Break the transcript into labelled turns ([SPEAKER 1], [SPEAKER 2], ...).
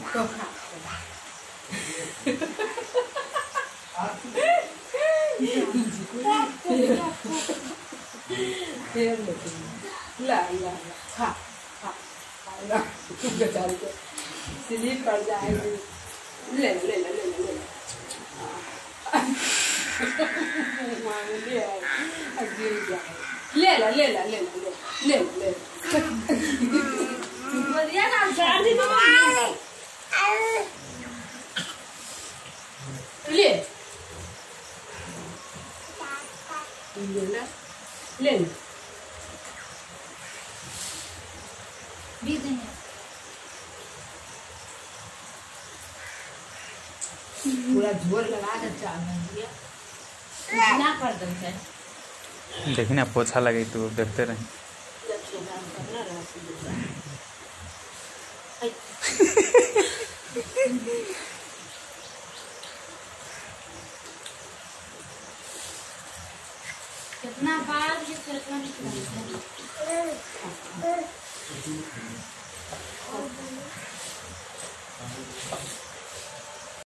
[SPEAKER 1] तो खा ला ला खा खा खा बेचारी को स्लीप पड़ जाएगी। ले ले ले ले ले ले ला ले ला ले ला ले ले बढ़िया ना शादी तो ले ले ले पूरा जोर लगा कर चावल कर दे।
[SPEAKER 2] देखी ना पोछा लगी तो देखते रहे।
[SPEAKER 1] कितना बार ये करना